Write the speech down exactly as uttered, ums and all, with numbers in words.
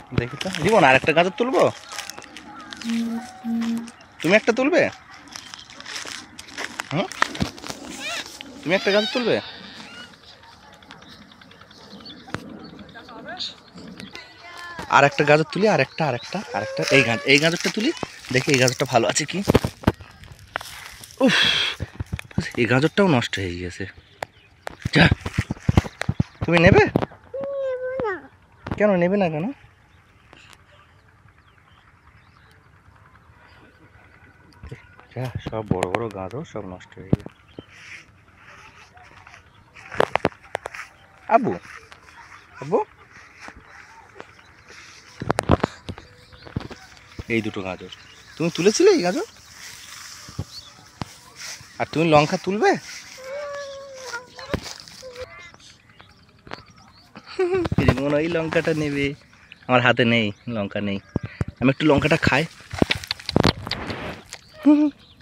দেখি তো জীবন, আর একটা গাজর তুলবো? তুমি একটা তুলবে? হুম, তুমি একটা গাজর তুলবে? আর একটা গাজর তুলি, আর একটা আর একটা আর একটা এই গাছ এই গাজরটা তুলি, দেখি এই গাজরটা ভালো আছে কি। উফ, এই গাজরটাও নষ্ট হয়ে গেছে। যা, তুমি নেবে? কেন নেবে না কেন? যা, সব বড় বড় গাজর সব নষ্ট হয়ে গেছে। আব্বু, আব্বু, এই দুটো গাজর তুমি তুলেছিলে? এই গাজর? আর তুমি লঙ্কা তুলবে? মনে হয় লঙ্কাটা নেবে। আমার হাতে নেই লঙ্কা, নেই। আমি একটু লঙ্কাটা খাই।